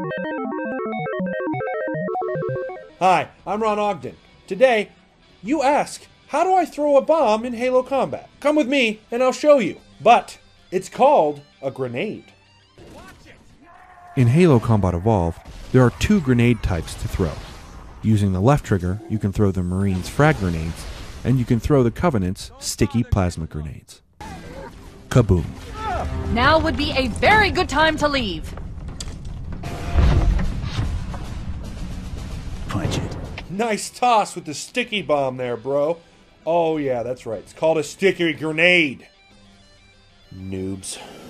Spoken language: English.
Hi, I'm Ron Ogden. Today, you ask, how do I throw a bomb in Halo Combat? Come with me and I'll show you. But it's called a grenade. In Halo Combat Evolved, there are 2 grenade types to throw. Using the left trigger, you can throw the Marines' frag grenades, and you can throw the Covenant's sticky plasma grenades. Kaboom. Now would be a very good time to leave. Punch it. Nice toss with the sticky bomb there, bro. Oh yeah, that's right. It's called a sticky grenade. Noobs.